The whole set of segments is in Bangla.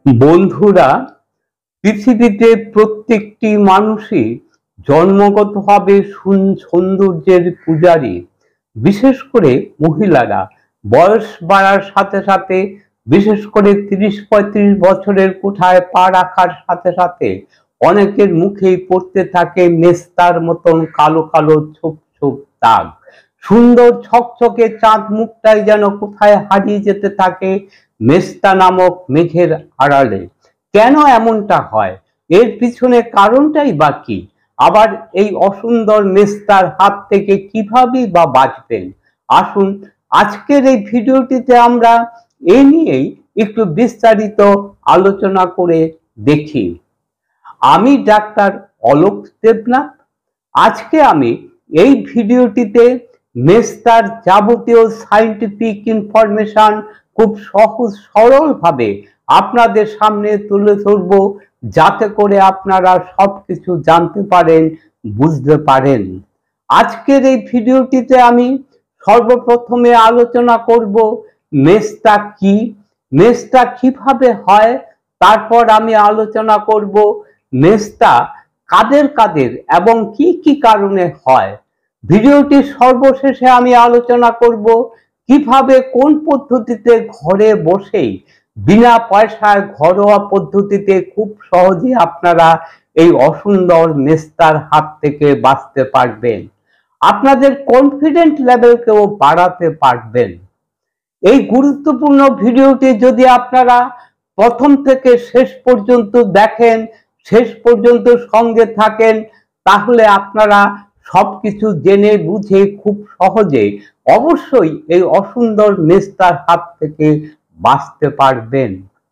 বন্ধুরা, পৃথিবীতে প্রত্যেকটি মানুষই জন্মগতভাবে সৌন্দর্যের পূজারী। বিশেষ করে মহিলারা বয়স বাড়ার সাথে সাথে, বিশেষ করে ৩০-৩৫ বছরের কোঠায় পা রাখার সাথে সাথে অনেকের মুখেই পড়তে থাকে মেস্তার মতন কালো কালো ছোপ ছোপ দাগ। সুন্দর ছকছকে চাঁদ মুখটাই যেন কোথায় হারিয়ে যেতে থাকে মেস্তা নামক মেঘের আড়ালে। কেন এমনটা হয়, এর পিছনে কারণটাই বা কি? আবার এই অসুন্দর মেস্তার হাত থেকে কিভাবেই বা বাঁচবেন? আসুন আজকের এই ভিডিওটিতে আমরা এ নিয়েই একটু বিস্তারিত আলোচনা করে দেখি। আমি ডাক্তার অলোক দেবনাথ। আজকে আমি এই ভিডিওটিতে মেস্তার যাবতীয় সায়েন্টিফিক ইনফরমেশন খুব সহজ সরলভাবে আপনাদের সামনে তুলে ধরব, যাতে করে আপনারা সবকিছু জানতে পারেন, বুঝতে পারেন। আজকের এই ভিডিওটিতে আমি সর্বপ্রথমে আলোচনা করব মেস্তা কি, মেস্তা কিভাবে হয়। তারপর আমি আলোচনা করব মেস্তা কাদের কাদের এবং কি কি কারণে হয়। ভিডিওটির সর্বশেষে আমি আলোচনা করব কিভাবে কোন পদ্ধতিতে ঘরে বসেই বিনা পয়সায় ঘরোয়া পদ্ধতিতে খুব সহজে আপনারা এই অসুন্দর মেস্তার হাত থেকে বাঁচতে পারবেন, আপনাদের কনফিডেন্ট লেভেলকেও বাড়াতে পারবেন। এই গুরুত্বপূর্ণ ভিডিওটি যদি আপনারা প্রথম থেকে শেষ পর্যন্ত দেখেন, শেষ পর্যন্ত সঙ্গে থাকেন, তাহলে আপনারা সবকিছু জেনে বুঝে খুব সহজে অবশ্যই এই অসুন্দর মেস্তার হাত থেকে বাঁচতে পারবেন।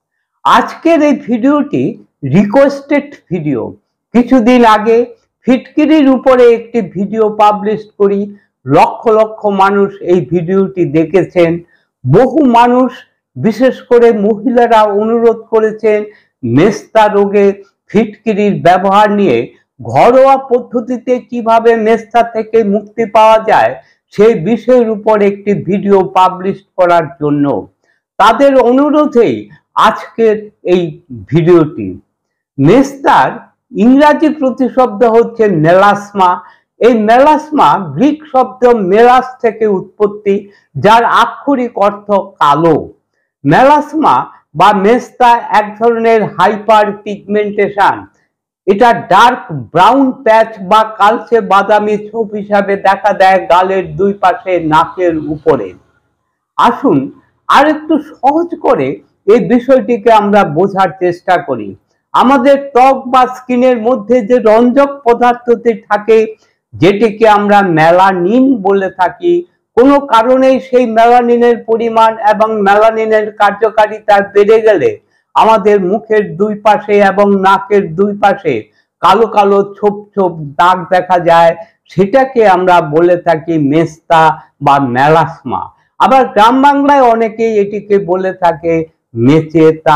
আজকের এই ভিডিওটি রিকোয়েস্টেড ভিডিও। কিছুদিন আগে ফিটকিরির উপরে একটি ভিডিও পাবলিশ করি, লক্ষ লক্ষ মানুষ এই ভিডিওটি দেখেছেন। বহু মানুষ, বিশেষ করে মহিলারা অনুরোধ করেছেন মেস্তা রোগে ফিটকিরির ব্যবহার নিয়ে, ঘরোয়া পদ্ধতিতে কিভাবে মেস্তা থেকে মুক্তি পাওয়া যায় সেই বিষয়ের উপর একটি ভিডিও পাবলিশ করার জন্য। তাদের অনুরোধেই আজকের এই ভিডিওটি। মেস্তার ইংরাজি প্রতিশব্দ হচ্ছে মেলাসমা। এই মেলাসমা গ্রিক শব্দ মেলাস থেকে উৎপত্তি, যার আক্ষরিক অর্থ কালো। মেলাসমা বা মেস্তা এক ধরনের হাইপার পিগমেন্টেশন। এটা ডার্ক ব্রাউন প্যাচ বা কালচে বাদামি ছোপ হিসাবে দেখা দেয় গালের দুই পাশে, নাকের উপরে। আসুন আর একটু সহজ করে এই বিষয়টিকে আমরা বোঝার চেষ্টা করি। আমাদের ত্বক বা স্কিনের মধ্যে যে রঞ্জক পদার্থটি থাকে, যেটিকে আমরা মেলানিন বলে থাকি, কোনো কারণেই সেই মেলানিনের পরিমাণ এবং মেলানিনের কার্যকারিতা বেড়ে গেলে আমাদের মুখের দুই পাশে এবং নাকের দুই পাশে কালো কালো ছোপ ছোপ দাগ দেখা যায়। সেটাকে আমরা বলে থাকি মেস্তা বা মেলাসমা। আবার গ্রাম বাংলায় অনেকেই এটিকে বলে থাকে মেচেতা।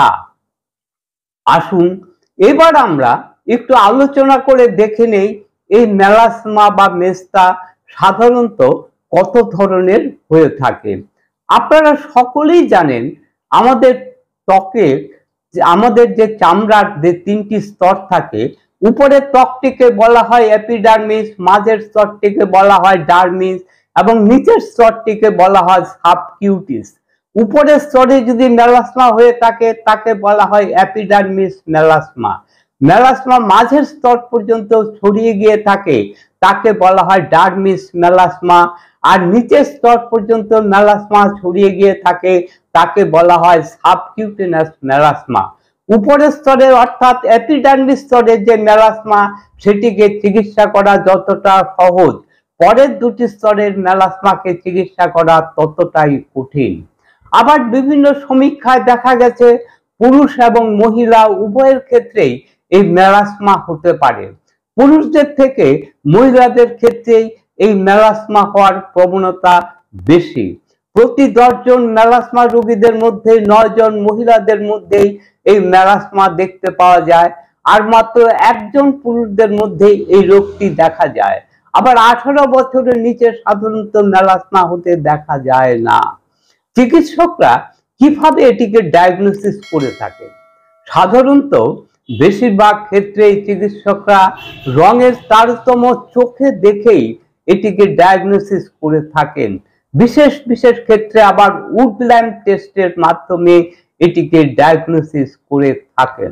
আসুন এবার আমরা একটু আলোচনা করে দেখে নেই এই মেলাসমা বা মেস্তা সাধারণত কত ধরনের হয়ে থাকে। আপনারা সকলেই জানেন আমাদের ত্বকের, আমাদের যে চামড়ার যে তিনটি স্তর থাকে, উপরের ত্বকটিকে বলা হয় এপিডার্মিস, মাঝের স্তরটিকে বলা হয় ডার্মিস এবং নিচের স্তরটিকে বলা হয় সাবকিউটিস। উপরের স্তরে যদি মেলাসমা হয়ে থাকে তাকে বলা হয় এপিডার্মিস মেলাসমা। মেলাসমা মাঝের স্তর পর্যন্ত ছড়িয়ে গিয়ে থাকে তাকে বলা হয় ডার্মিস মেলাসমা। আর নিচের স্তর পর্যন্ত মেলাসমা ছড়িয়ে গিয়ে থাকে তাকে বলা হয় সাবকিউটেনাস মেলাসমা। উপরের স্তরে অর্থাৎ এপিডার্মিস স্তরের যে মেলাসমা, সেটিকে চিকিৎসা করা যতটা সহজ, পরের দুটি স্তরের মেলাসমাকে চিকিৎসা করা ততটাই কঠিন। আবার বিভিন্ন সমীক্ষায় দেখা গেছে পুরুষ এবং মহিলা উভয়ের ক্ষেত্রেই এই মেলাসমা হতে পারে। পুরুষদের থেকে মহিলাদের ক্ষেত্রেই এই মেলাসমা হওয়ার প্রবণতা বেশি। প্রতি 10 জন মেলাসমা রোগীদের মধ্যে 9 জন মহিলাদের মধ্যেই এই মেলাসমা দেখতে পাওয়া যায়, আর মাত্র 1 জন পুরুষদের মধ্যে এই রোগটি দেখা যায়। আবার 18 বছরের নিচে সাধারণত মেলাসমা হতে দেখা যায় না। চিকিৎসকরা কিভাবে এটিকে ডায়াগনোসিস করে থাকে? সাধারণত বেশিরভাগ ক্ষেত্রে চিকিৎসকরা রঙের তারতম্য চোখে দেখেই এটিকে ডায়াগনোসিস করে থাকেন। বিশেষ বিশেষ ক্ষেত্রে আবার উড ল্যাম্প টেস্টের মাধ্যমে এটিকে ডায়াগনোসিস করে থাকেন।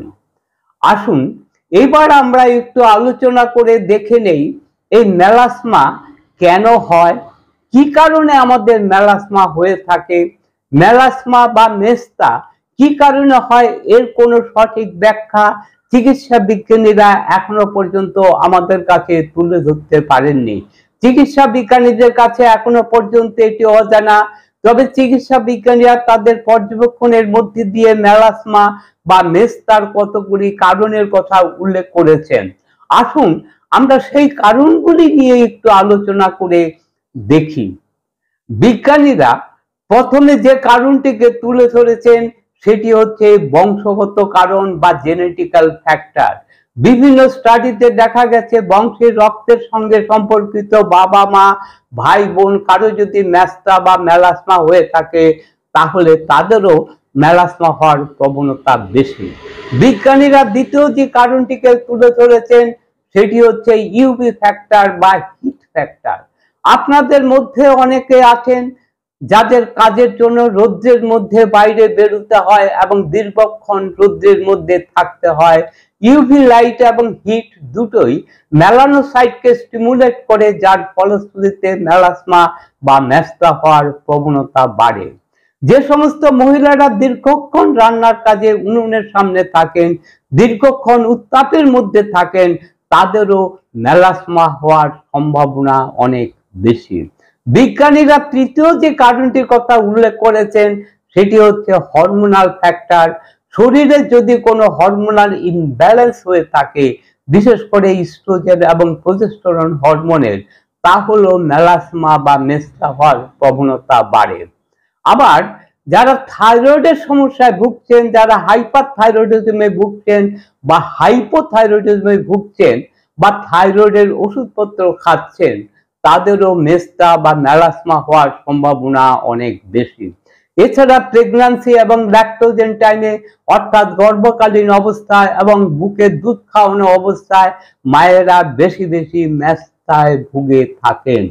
আসুন এবার আমরা একটু আলোচনা করে দেখে নেই এই মেলাসমা কেন হয়, কি কারণে আমাদের মেলাসমা হয়ে থাকে, মেলাসমা বা মেস্তা কি কারণে হয় এর কোনো সঠিক ব্যাখ্যা চিকিৎসা বিজ্ঞানীরা এখনো পর্যন্ত আমাদের কাছে তুলে ধরতে পারেননি। চিকিৎসা বিজ্ঞানীদের কাছে এখনো পর্যন্ত এটি অজানা। তবে চিকিৎসা বিজ্ঞানীরা তাদের পর্যবেক্ষণের মধ্যে দিয়ে মেলাসমা বা মেস্তার কতগুলি কারণের কথা উল্লেখ করেছেন। আসুন আমরা সেই কারণগুলি নিয়ে একটু আলোচনা করে দেখি। বিজ্ঞানীরা প্রথমে যে কারণটিকে তুলে ধরেছেন সেটি হচ্ছে বংশগত কারণ বা জেনেটিক্যাল ফ্যাক্টর। বিভিন্ন স্টাডিতে দেখা গেছে বংশের রক্তের সঙ্গে সম্পর্কিত বাবা মা ভাই বোন কারো যদি মেস্তা বা মেলাসমা হয়ে থাকে তাহলে তাদেরও মেলাসমা হওয়ার প্রবণতা বেশি। বিজ্ঞানীরা দ্বিতীয় যে কারণটিকে তুলে ধরেছেন সেটি হচ্ছে ইউভি ফ্যাক্টর বা হিট ফ্যাক্টর। আপনাদের মধ্যে অনেকে আছেন যাদের কাজের জন্য রৌদ্রের মধ্যে বাইরে বেরোতে হয় এবং দীর্ঘক্ষণ রৌদ্রের মধ্যে থাকতে হয়। ইউভি লাইট এবং হিট দুটোই মেলানোসাইটকে স্টিমুলেট করে, যার ফলশ্রুতিতে মেলাসমা বা মেস্তা হওয়ার প্রবণতা বাড়ে। যে সমস্ত মহিলারা দীর্ঘক্ষণ রান্নার কাজে উনুনের সামনে থাকেন, দীর্ঘক্ষণ উত্তাপের মধ্যে থাকেন, তাদেরও মেলাসমা হওয়ার সম্ভাবনা অনেক বেশি। বিজ্ঞানীরা তৃতীয় যে কারণটির কথা উল্লেখ করেছেন সেটি হচ্ছে হরমোনাল ফ্যাক্টর। শরীরে যদি কোনো হরমোনাল ইমব্যালেন্স হয়ে থাকে, বিশেষ করে ইস্ট্রোজেন এবং প্রোজেস্টেরন হরমোনের, তাহলে মেলাসমা বা মেস্তা হওয়ার প্রবণতা বাড়ে। আবার যারা থাইরয়েডের সমস্যায় ভুগছেন, যারা হাইপার থাইরয়েডিজমে ভুগছেন বা হাইপোথাইরয়েডিজমে ভুগছেন বা থাইরয়েডের ওষুধপত্র খাচ্ছেন, তাদেরও মেস্তা বা মেলাসমা হওয়ার সম্ভাবনা অনেক বেশি। এছাড়া প্রেগন্যান্সি এবং ল্যাকটোজেন টাইমে অর্থাৎ গর্ভকালীন অবস্থায় এবং বুকে দুধ খাওয়ানো অবস্থায় মায়েরা বেশি বেশি মেস্তায় ভুগে থাকেন।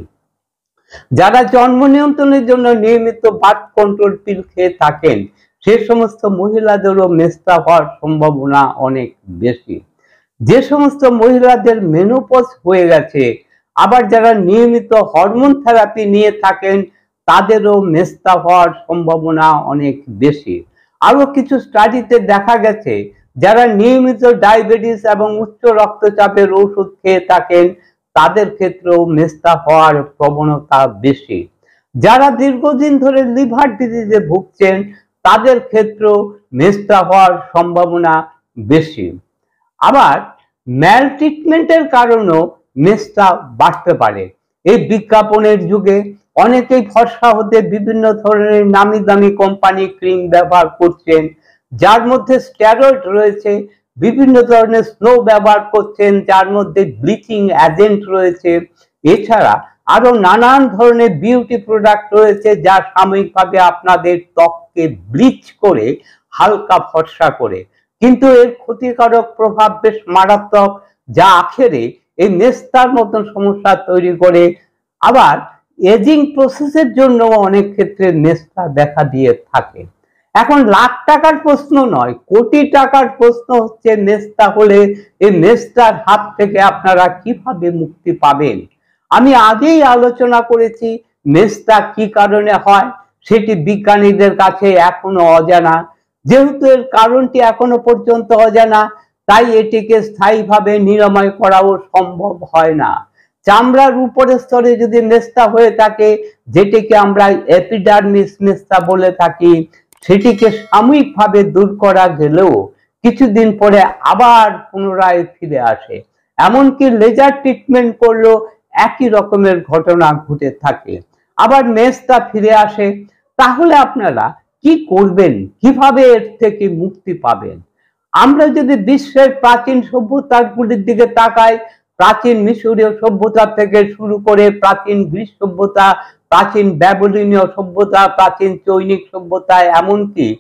যারা জন্ম নিয়ন্ত্রণের জন্য নিয়মিত বার্থ কন্ট্রোল পিল খেয়ে থাকেন সে সমস্ত মহিলাদেরও মেস্তা হওয়ার সম্ভাবনা অনেক বেশি। যে সমস্ত মহিলাদের মেনোপজ হয়ে গেছে, আবার যারা নিয়মিত হরমোন থেরাপি নিয়ে থাকেন তাদেরও মেস্তা হওয়ার সম্ভাবনা অনেক বেশি। আরো কিছু স্টাডিতে দেখা গেছে যারা নিয়মিত ডায়াবেটিস এবং উচ্চ রক্তচাপের ওষুধ খেয়ে থাকেন তাদের ক্ষেত্রেও মেস্তা হওয়ার প্রবণতা বেশি। যারা দীর্ঘদিন ধরে লিভার ডিজিজে ভুগছেন তাদের ক্ষেত্রেও মেস্তা হওয়ার সম্ভাবনা বেশি। আবার ম্যাল ট্রিটমেন্টের কারণেও মেস্তা বাড়তে পারে। এই বিজ্ঞাপনের যুগে অনেকেই ফর্সা হতে বিভিন্ন ধরনের নামি দামি কোম্পানি ক্রিম ব্যবহার করছেন, যার মধ্যে স্টেরয়েড রয়েছে, বিভিন্ন ধরনের স্নো ব্যবহার করছেন, যার মধ্যে ব্লিচিং এজেন্ট রয়েছে। এছাড়া আরো নানান ধরনের বিউটি প্রোডাক্ট রয়েছে যা সাময়িকভাবে আপনাদের ত্বককে ব্লিচ করে হালকা ফর্সা করে, কিন্তু এর ক্ষতিকারক প্রভাব বেশ মারাত্মক, যা আখেরে এই মেস্তার মতন সমস্যা তৈরি করে। আবার এজিং প্রসেসের জন্য অনেক ক্ষেত্রে মেস্তা দেখা দিয়ে থাকে। এখন লাখ টাকার প্রশ্ন নয়, কোটি টাকার প্রশ্ন হচ্ছে মেস্তা হলে এই মেস্তার হাত থেকে আপনারা কিভাবে মুক্তি পাবেন। আমি আগেই আলোচনা করেছি মেস্তা কি কারণে হয় সেটি বিজ্ঞানীদের কাছে এখনো অজানা। যেহেতু এর কারণটি এখনো পর্যন্ত অজানা, তাই এটিকে স্থায়ীভাবে নিরাময় করাও সম্ভব হয় না। চামড়ার উপরের স্তরে যদি মেস্তা হয়ে থাকে, যেটিকে আমরা এপিডার্মিস মেস্তা বলে থাকি, সেটিকে সাময়িকভাবে দূর করা গেলেও কিছুদিন পরে আবার পুনরায় ফিরে আসে। এমনকি লেজার ট্রিটমেন্ট করলেও একই রকমের ঘটনা ঘটে থাকে, আবার মেস্তা ফিরে আসে। তাহলে আপনারা কি করবেন, কিভাবে এর থেকে মুক্তি পাবেন? আমরা যদি বিশ্বের প্রাচীন সভ্যতাগুলির দিকে তাকাই, প্রাচীন মিশরীয় সভ্যতা থেকে শুরু করে প্রাচীন গ্রিস সভ্যতা, প্রাচীন ব্যাবিলনীয় সভ্যতা, প্রাচীন চৈনিক সভ্যতা, এমনকি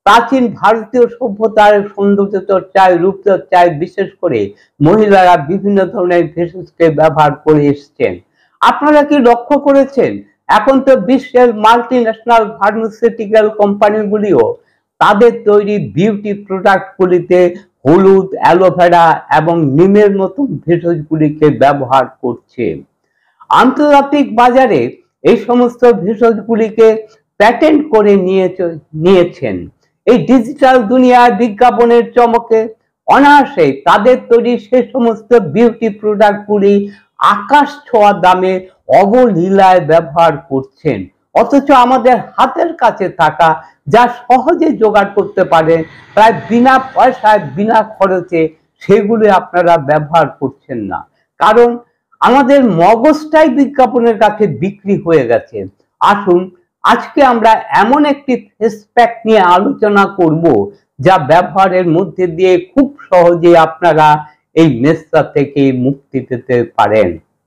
প্রাচীন ভারতীয় সভ্যতার সৌন্দর্য চর্চায়, রূপচর্চায় বিশেষ করে মহিলারা বিভিন্ন ধরনের ভেষজকে ব্যবহার করে এসছেন। আপনারা কি লক্ষ্য করেছেন, এখন তো বিশ্বের মাল্টি ন্যাশনাল ফার্মাসিউটিক্যাল কোম্পানিগুলিও তাদের তৈরি বিউটি প্রোডাক্টগুলিতে হলুদ, অ্যালোভেরা এবং নিমের মতন ভেষজগুলিকে ব্যবহার করছে। আন্তর্জাতিক বাজারে এই সমস্ত ভেষজগুলিকে প্যাটেন্ট করে নিয়েছেন। এই ডিজিটাল দুনিয়ায় বিজ্ঞাপনের চমকে অনায়াসে তাদের তৈরি সে সমস্ত বিউটি প্রোডাক্টগুলি আকাশ ছোঁয়া দামে অবলীলায় ব্যবহার করছেন, অথচ আমাদের হাতের কাছে থাকা যা সহজে জোগাড় করতে পারে প্রায় বিনা পয়সায় বিনা খরচে, সেগুলি আপনারা ব্যবহার করছেন না। কারণ আমাদের মগজটাই বিজ্ঞাপনের কাছে বিক্রি হয়ে গেছে। আসুন আজকে আমরা এমন একটি ফেস প্যাক নিয়ে আলোচনা করব যা ব্যবহারের মধ্যে দিয়ে খুব সহজে আপনারা এই মেসরা থেকে মুক্তি পেতে পারেন।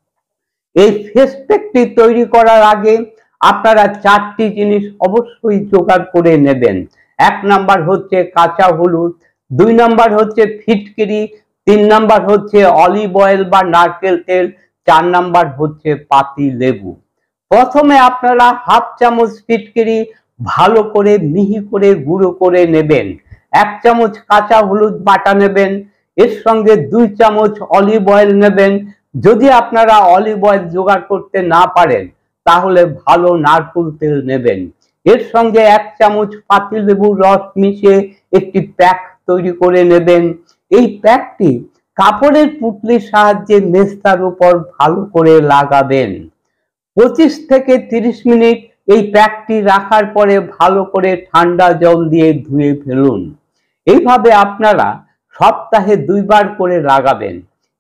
এই ফেস প্যাকটি তৈরি করার আগে আপনারা 4টি জিনিস অবশ্যই জোগাড় করে নেবেন। 1 নাম্বার হচ্ছে কাঁচা হলুদ, 2 নাম্বার হচ্ছে ফিটকিরি, 3 নাম্বার হচ্ছে অলিভ অয়েল বা নারকেল তেল, 4 নাম্বার হচ্ছে পাতি লেবু। প্রথমে আপনারা হাফ চামচ ফিটকিরি ভালো করে মিহি করে গুঁড়ো করে নেবেন। 1 চামচ কাঁচা হলুদ বাটা নেবেন, এর সঙ্গে 2 চামচ অলিভ অয়েল নেবেন। যদি আপনারা অলিভ অয়েল জোগাড় করতে না পারেন তাহলে ভালো নারকেল তেল নেবেন। এর সঙ্গে 1 চামচ পাতি লেবুর রস মিশিয়ে একটি প্যাক তৈরি করে নেবেন। এই প্যাকটি কাপড়ের পুঁটলির সাহায্যে মেস্তার উপর ভালো করে লাগাবেন। 25 থেকে 30 মিনিট এই প্যাকটি রাখার পরে ভালো করে ঠান্ডা জল দিয়ে ধুয়ে ফেলুন। এইভাবে আপনারা সপ্তাহে 2 বার করে লাগাবেন।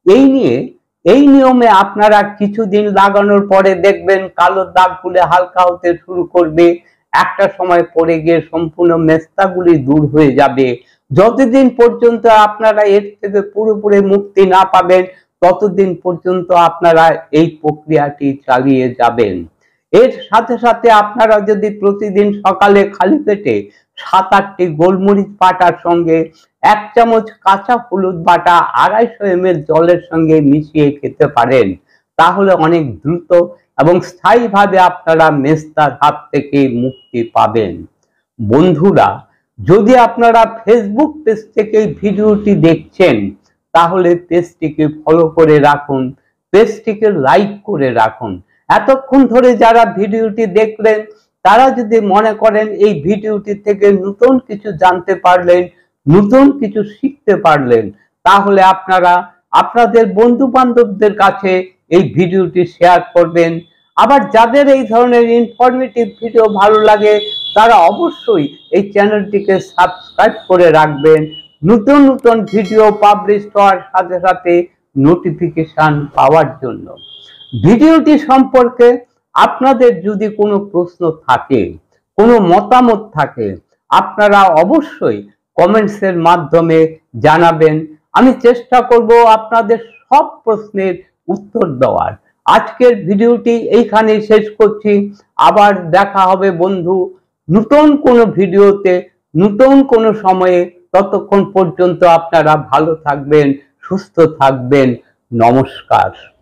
এই নিয়মে আপনারা কিছুদিন লাগানোর পরে দেখবেন কালো দাগগুলো হালকা হতে শুরু করবে। একটা সময় পরে গিয়ে সম্পূর্ণ মেস্তাগুলি দূর হয়ে যাবে। যতদিন পর্যন্ত আপনারা এর থেকে পুরোপুরি মুক্তি না পাবেন ততদিন পর্যন্ত আপনারা এই প্রক্রিয়াটি চালিয়ে যাবেন। এর সাথে সাথে আপনারা যদি প্রতিদিন সকালে খালি পেটে 7-8টি গোলমরিচ বাটার সঙ্গে 1 চামচ কাঁচা হলুদ বাটা 250 ml জলের সঙ্গে মিশিয়ে খেতে পারেন, তাহলে অনেক দ্রুত এবং স্থায়ীভাবে আপনারা মেস্তার হাত থেকে মুক্তি পাবেন। বন্ধুরা, যদি আপনারা ফেসবুক পেজ থেকে ভিডিওটি দেখছেন তাহলে পেজটিকে ফলো করে রাখুন, পেজটিকে লাইক করে রাখুন। এতক্ষণ ধরে যারা ভিডিওটি দেখলেন তারা যদি মনে করেন এই ভিডিওটি থেকে নতুন কিছু জানতে পারলেন, নতুন কিছু শিখতে পারলেন, তাহলে আপনারা আপনাদের বন্ধু বান্ধবদের কাছে এই ভিডিওটি শেয়ার করবেন। আবার যাদের এই ধরনের ইনফরমেটিভ ভিডিও ভালো লাগে তারা অবশ্যই এই চ্যানেলটিকে সাবস্ক্রাইব করে রাখবেন, নতুন নতুন ভিডিও পাবলিশ হওয়ার সাথে সাথে নোটিফিকেশন পাওয়ার জন্য। ভিডিওটি সম্পর্কে আপনাদের যদি কোনো প্রশ্ন থাকে, কোনো মতামত থাকে, আপনারা অবশ্যই কমেন্টসের মাধ্যমে জানাবেন। আমি চেষ্টা করব আপনাদের সব প্রশ্নের উত্তর দেওয়ার। আজকের ভিডিওটি এইখানেই শেষ করছি। আবার দেখা হবে বন্ধু নতুন কোনো ভিডিওতে, নতুন কোনো সময়ে। ততক্ষণ পর্যন্ত আপনারা ভালো থাকবেন, সুস্থ থাকবেন। নমস্কার।